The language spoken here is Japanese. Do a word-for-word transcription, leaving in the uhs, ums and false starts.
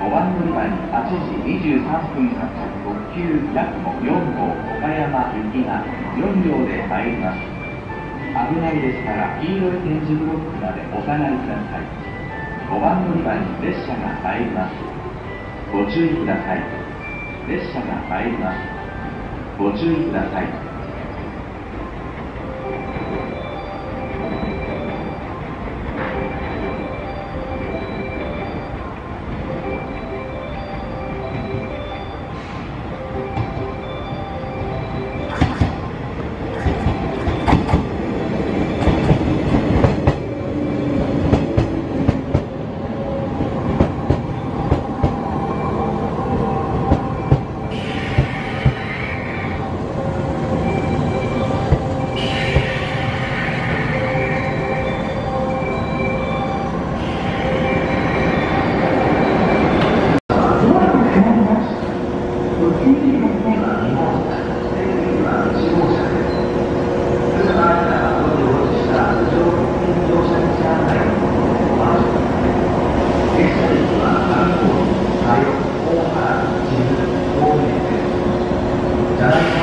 ごばん乗り場にはちじにじゅうさんぷん発特急やくもよんごう岡山行きがよんりょうで参ります。危ないですから黄色い点字ブロックまでお下がりください。ごばん乗り場に列車が参ります。ご注意ください。列車が参ります。ご注意ください。 じゃない